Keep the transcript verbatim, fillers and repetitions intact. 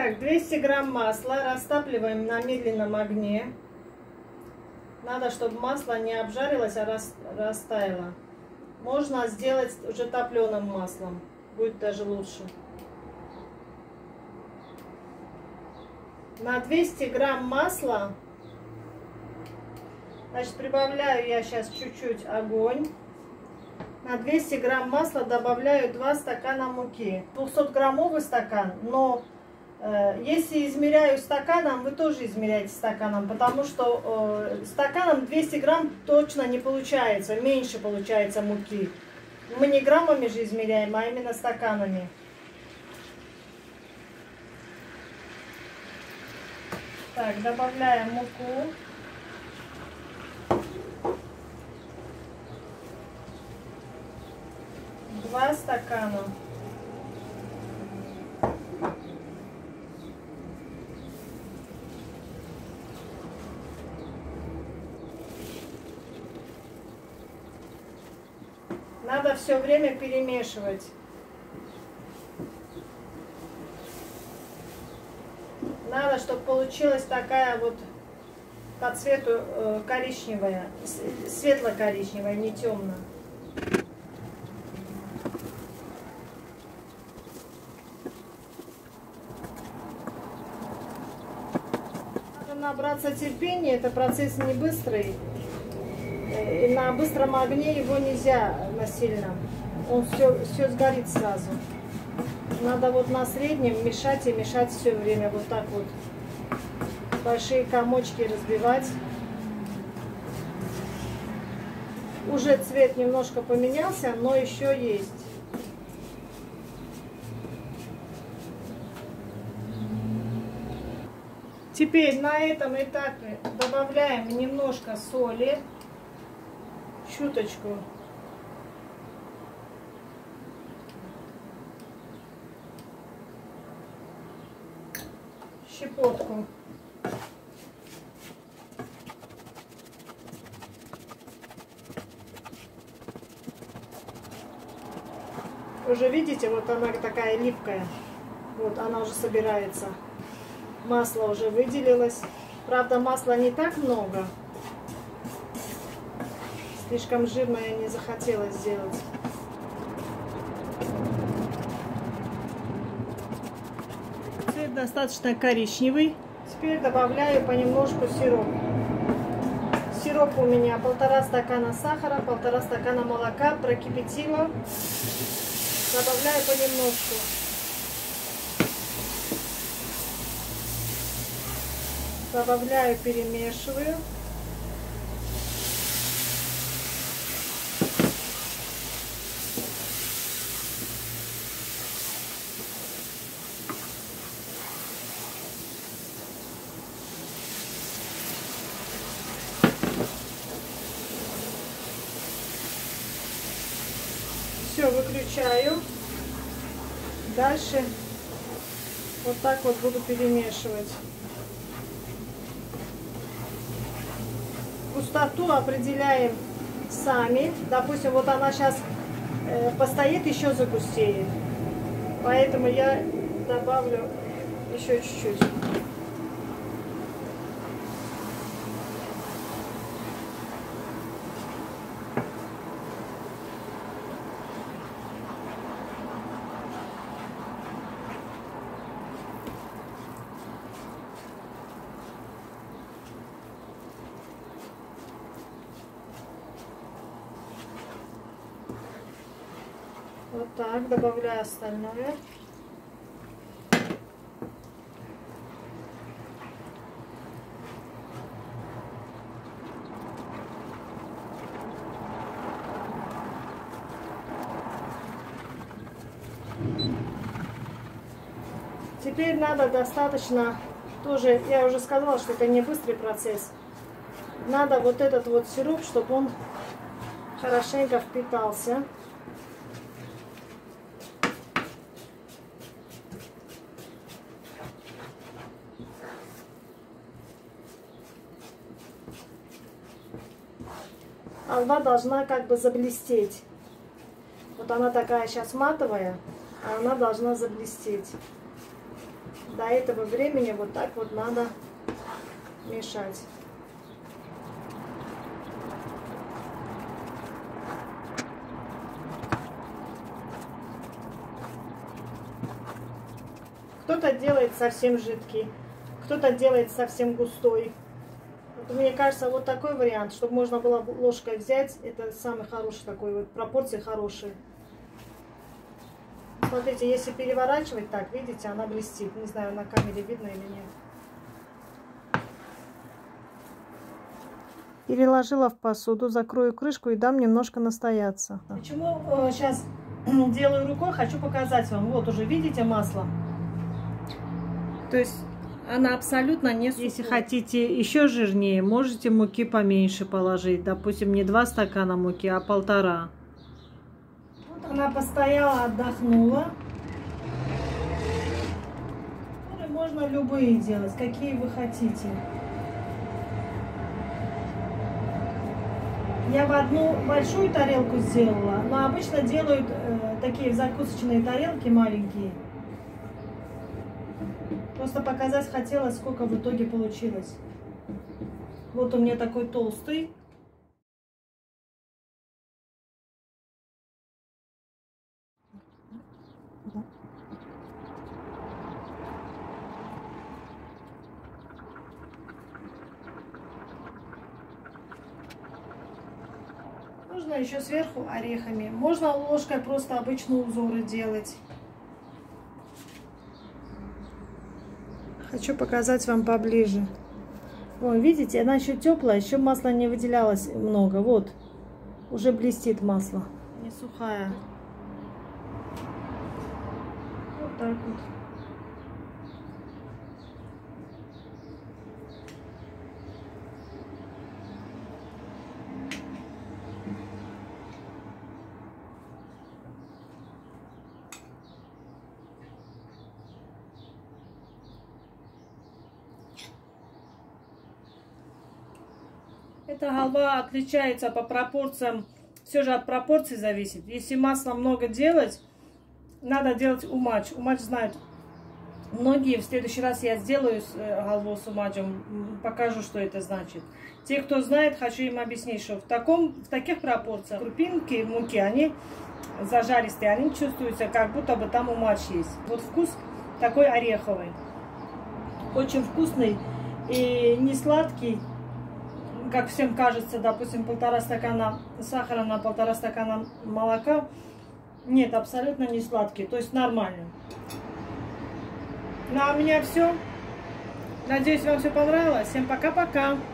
Так, двести грамм масла растапливаем на медленном огне. Надо, чтобы масло не обжарилось, а растаяло. Можно сделать уже топленым маслом. Будет даже лучше. На двести грамм масла, значит, прибавляю я сейчас чуть-чуть огонь. На двести грамм масла добавляю два стакана муки. двухсотграммовый стакан, но э, если измеряю стаканом, вы тоже измеряете стаканом, потому что э, стаканом двести грамм точно не получается, меньше получается муки. Мы не граммами же измеряем, а именно стаканами. Так, добавляем муку. Два стакана. Надо все время перемешивать. Надо, чтобы получилась такая вот по цвету э, коричневая, светло-коричневая, не темная. Надо набраться терпения, это процесс не быстрый. И на быстром огне его нельзя на сильном. Он все, все сгорит сразу. Надо вот на среднем мешать и мешать все время. Вот так вот. Большие комочки разбивать. Уже цвет немножко поменялся, но еще есть. Теперь на этом этапе добавляем немножко соли. Чуточку. Щепотку. Уже видите, вот она такая липкая. Вот она уже собирается. Масло уже выделилось. Правда, масла не так много. Слишком жирное не захотелось сделать. Цвет достаточно коричневый. Теперь добавляю понемножку сироп. Сироп у меня полтора стакана сахара, полтора стакана молока, прокипятила. Добавляю понемножку. Добавляю, перемешиваю. Все, выключаю. Дальше вот так вот буду перемешивать. Густоту определяем сами. Допустим, вот она сейчас э, постоит, еще загустеет. Поэтому я добавлю еще чуть-чуть. Вот так, добавляю остальное. Теперь надо достаточно, тоже, я уже сказала, что это не быстрый процесс. Надо вот этот вот сироп, чтобы он хорошенько впитался. Халва должна как бы заблестеть. Вот она такая сейчас матовая, а она должна заблестеть. До этого времени вот так вот надо мешать. Кто-то делает совсем жидкий, кто-то делает совсем густой. Вот мне кажется, вот такой вариант, чтобы можно было ложкой взять, это самый хороший такой, вот пропорции хорошие. Смотрите, если переворачивать так, видите, она блестит. Не знаю, на камере видно или нет. Переложила в посуду, закрою крышку и дам немножко настояться. Почему э, сейчас делаю рукой, хочу показать вам. Вот уже видите масло. То есть она абсолютно не сухая. Если хотите еще жирнее, можете муки поменьше положить. Допустим, не два стакана муки, а полтора. Вот она постояла, отдохнула. Можно любые делать, какие вы хотите. Я в одну большую тарелку сделала, но обычно делают э, такие закусочные тарелки маленькие. Просто показать хотела, сколько в итоге получилось. Вот у меня такой толстый. Можно еще сверху орехами. Можно ложкой просто обычные узоры делать. Хочу показать вам поближе. Вон, видите, она еще теплая, еще масла не выделялось много. Вот, уже блестит масло. Не сухая. Вот так вот. Эта халва отличается по пропорциям, все же от пропорций зависит. Если масла много делать, надо делать умач. Умач знают многие. В следующий раз я сделаю халву с умачем, покажу, что это значит. Те, кто знает, хочу им объяснить, что в, таком, в таких пропорциях крупинки муки, они зажаристые, они чувствуются, как будто бы там умач есть. Вот вкус такой ореховый. Очень вкусный и не сладкий. Как всем кажется, допустим, полтора стакана сахара на полтора стакана молока. Нет, абсолютно не сладкий, то есть нормально. Ну а у меня все. Надеюсь, вам все понравилось. Всем пока-пока.